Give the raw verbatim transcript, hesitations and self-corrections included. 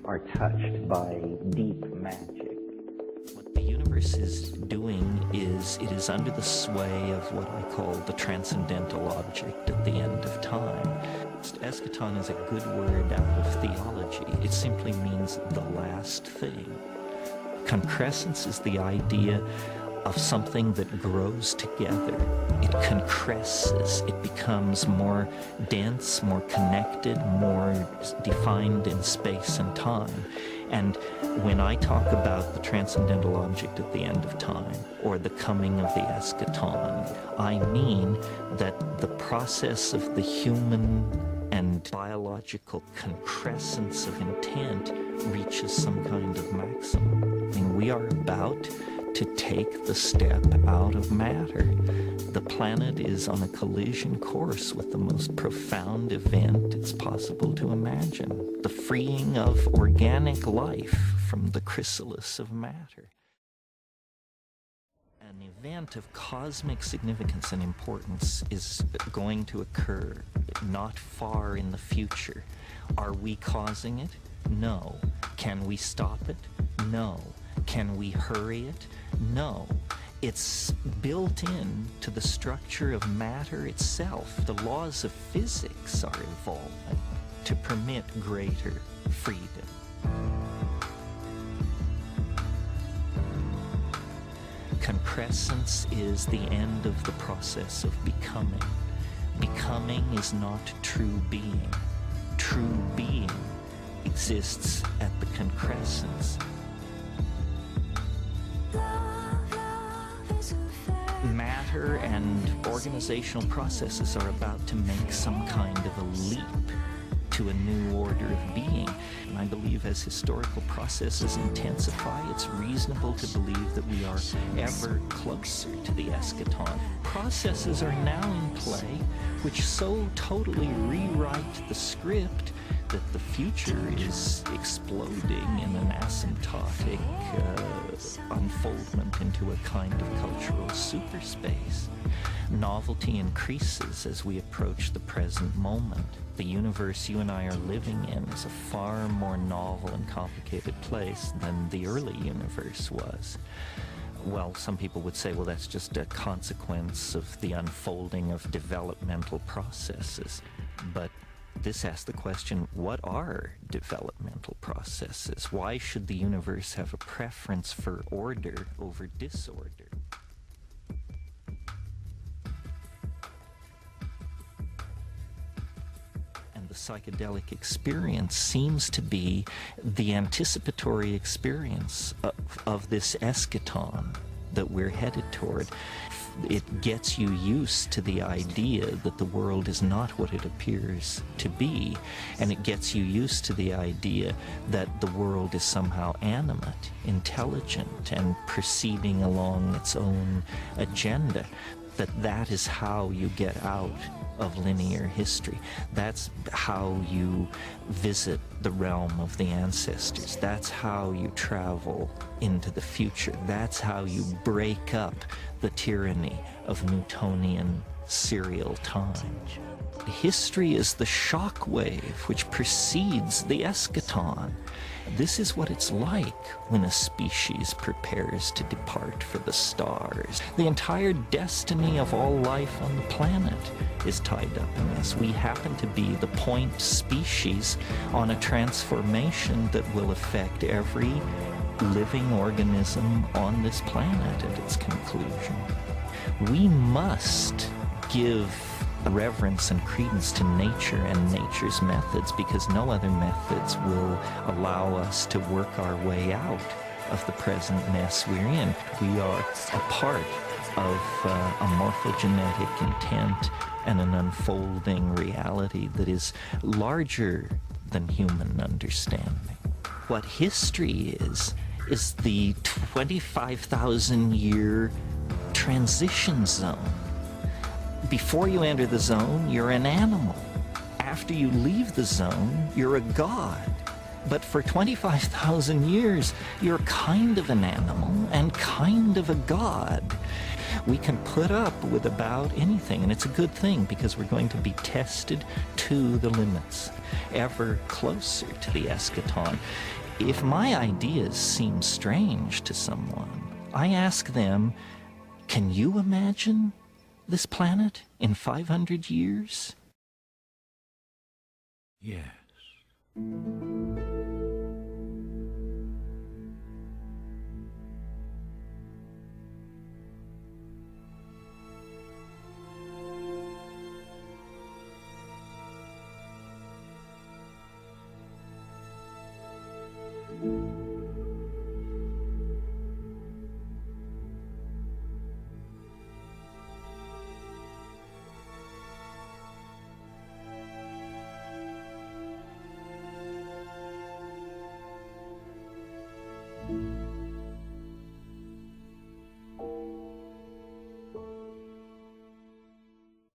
are touched by deep magic. What the universe is doing is it is under the sway of what I call the transcendental object at the end of time. Eschaton is a good word out of theology. It simply means the last thing. Concrescence is the idea of something that grows together. It concresces, it becomes more dense, more connected, more defined in space and time. And when I talk about the transcendental object at the end of time, or the coming of the Eschaton, I mean that the process of the human and biological concrescence of intent reaches some kind of maximum. I mean, we are about to take the step out of matter. The planet is on a collision course with the most profound event it's possible to imagine, the freeing of organic life from the chrysalis of matter. An event of cosmic significance and importance is going to occur not far in the future. Are we causing it? No. Can we stop it? No. Can we hurry it? No. It's built in to the structure of matter itself. The laws of physics are evolving to permit greater freedom. Concrescence is the end of the process of becoming. Becoming is not true being. True being exists at the concrescence. Matter and organizational processes are about to make some kind of a leap to a new order of being. And I believe as historical processes intensify, it's reasonable to believe that we are ever closer to the Eschaton. Processes are now in play which so totally rewrite the script that the future is exploding in an asymptotic uh, unfoldment into a kind of cultural superspace. Novelty increases as we approach the present moment. The universe you and I are living in is a far more novel and complicated place than the early universe was. Well, some people would say, well, that's just a consequence of the unfolding of developmental processes. But this asks the question, what are developmental processes? Why should the universe have a preference for order over disorder? And the psychedelic experience seems to be the anticipatory experience of, of this eschaton that we're headed toward. It gets you used to the idea that the world is not what it appears to be, and it gets you used to the idea that the world is somehow animate, intelligent, and proceeding along its own agenda, that that is how you get out of linear history. That's how you visit the realm of the ancestors. That's how you travel into the future. That's how you break up the tyranny of Newtonian serial time. History is the shock wave which precedes the eschaton. This is what it's like when a species prepares to depart for the stars. The entire destiny of all life on the planet is tied up in this. We happen to be the point species on a transformation that will affect every living organism on this planet at its conclusion. We must give reverence and credence to nature and nature's methods, because no other methods will allow us to work our way out of the present mess we're in. We are a part of uh, a morphogenetic intent and an unfolding reality that is larger than human understanding. What history is, is the twenty-five thousand year transition zone. Before you enter the zone, you're an animal. After you leave the zone, you're a god. But for twenty-five thousand years, you're kind of an animal and kind of a god. We can put up with about anything, and it's a good thing because we're going to be tested to the limits, ever closer to the eschaton. If my ideas seem strange to someone, I ask them, can you imagine this planet in five hundred years? Yes.